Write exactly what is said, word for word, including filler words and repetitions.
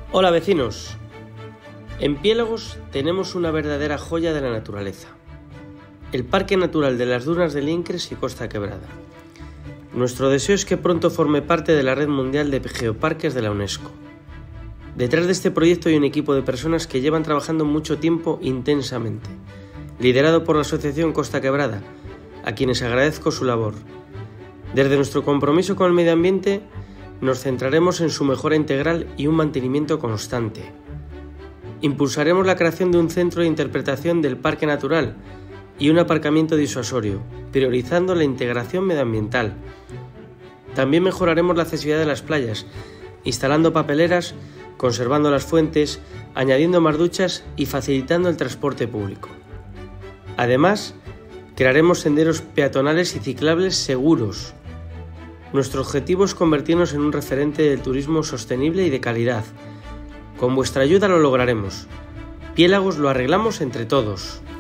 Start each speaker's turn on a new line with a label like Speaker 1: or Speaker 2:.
Speaker 1: Hola vecinos, en Piélagos tenemos una verdadera joya de la naturaleza, el Parque Natural de las Dunas del Incres y Costa Quebrada. Nuestro deseo es que pronto forme parte de la red mundial de geoparques de la UNESCO. Detrás de este proyecto hay un equipo de personas que llevan trabajando mucho tiempo intensamente, liderado por la Asociación Costa Quebrada, a quienes agradezco su labor. Desde nuestro compromiso con el medio ambiente, nos centraremos en su mejora integral y un mantenimiento constante. Impulsaremos la creación de un centro de interpretación del parque natural y un aparcamiento disuasorio, priorizando la integración medioambiental. También mejoraremos la accesibilidad de las playas, instalando papeleras, conservando las fuentes, añadiendo más duchas y facilitando el transporte público. Además, crearemos senderos peatonales y ciclables seguros. Nuestro objetivo es convertirnos en un referente del turismo sostenible y de calidad. Con vuestra ayuda lo lograremos. Piélagos lo arreglamos entre todos.